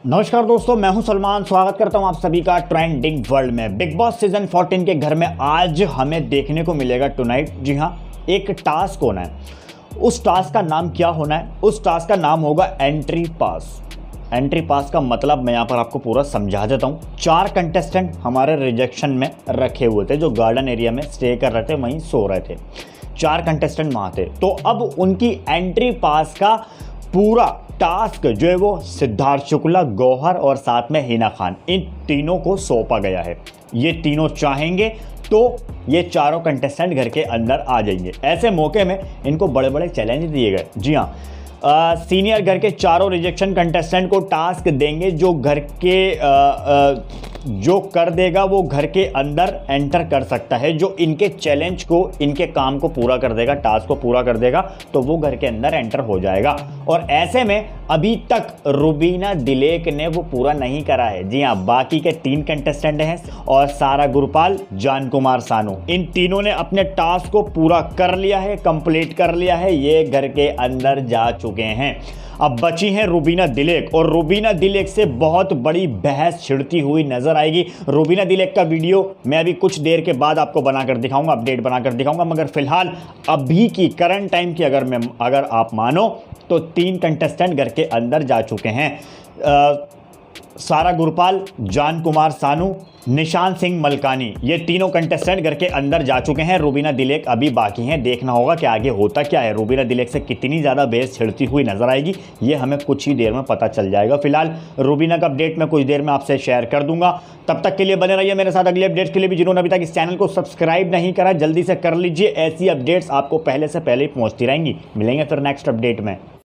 नमस्कार दोस्तों, मैं हूं सलमान। स्वागत करता हूं आप सभी का ट्रेंडिंग वर्ल्ड में। बिग बॉस सीजन 14 के घर में आज हमें देखने को मिलेगा टुनाइट। जी हां, एक टास्क होना है। उस टास्क का नाम क्या होना है? उस टास्क का नाम होगा एंट्री पास। एंट्री पास का मतलब मैं यहाँ पर आपको पूरा समझा देता हूँ। 4 कंटेस्टेंट हमारे रिजेक्शन में रखे हुए थे, जो गार्डन एरिया में स्टे कर रहे थे, वहीं सो रहे थे। 4 कंटेस्टेंट वहाँ थे। तो अब उनकी एंट्री पास का पूरा टास्क जो है वो सिद्धार्थ शुक्ला, गौहर और साथ में हिना खान, इन तीनों को सौंपा गया है। ये तीनों चाहेंगे तो ये चारों कंटेस्टेंट घर के अंदर आ जाएंगे। ऐसे मौके में इनको बड़े बड़े चैलेंज दिए गए। जी हाँ, सीनियर घर के चारों रिजेक्शन कंटेस्टेंट को टास्क देंगे, जो घर के जो कर देगा वो घर के अंदर एंटर कर सकता है। जो इनके चैलेंज को, इनके काम को पूरा कर देगा, टास्क को पूरा कर देगा, तो वो घर के अंदर एंटर हो जाएगा। और ऐसे में अभी तक रुबीना दिलेक ने वो पूरा नहीं करा है। जी हाँ, बाकी के 3 कंटेस्टेंट हैं और सारा गुरपाल, जान कुमार सानू, इन तीनों ने अपने टास्क को पूरा कर लिया है, कंप्लीट कर लिया है। ये घर के अंदर जा चुके हैं। अब बची हैं रुबीना दिलेक, और रुबीना दिलेक से बहुत बड़ी बहस छिड़ती हुई नजर आएगी। रुबीना दिलेक का वीडियो मैं अभी कुछ देर के बाद आपको बनाकर दिखाऊंगा, अपडेट बनाकर दिखाऊंगा। मगर फिलहाल अभी की करंट टाइम की अगर आप मानो तो 3 कंटेस्टेंट घर के अंदर जा चुके हैं। सारा गुरपाल, जान कुमार सानू, निशान सिंह मलकानी, ये तीनों कंटेस्टेंट घर के अंदर जा चुके हैं। रुबीना दिलेक अभी बाकी हैं। देखना होगा कि आगे होता क्या है। रुबीना दिलेक से कितनी ज़्यादा बेस छिड़ती हुई नजर आएगी, ये हमें कुछ ही देर में पता चल जाएगा। फिलहाल रुबीना का अपडेट मैं कुछ देर में आपसे शेयर कर दूंगा। तब तक के लिए बने रहिए मेरे साथ। अगले अपडेट्स के लिए भी जिन्होंने अभी तक इस चैनल को सब्सक्राइब नहीं करा, जल्दी से कर लीजिए। ऐसी अपडेट्स आपको पहले से पहले ही पहुँचती रहेंगी। मिलेंगे फिर नेक्स्ट अपडेट में।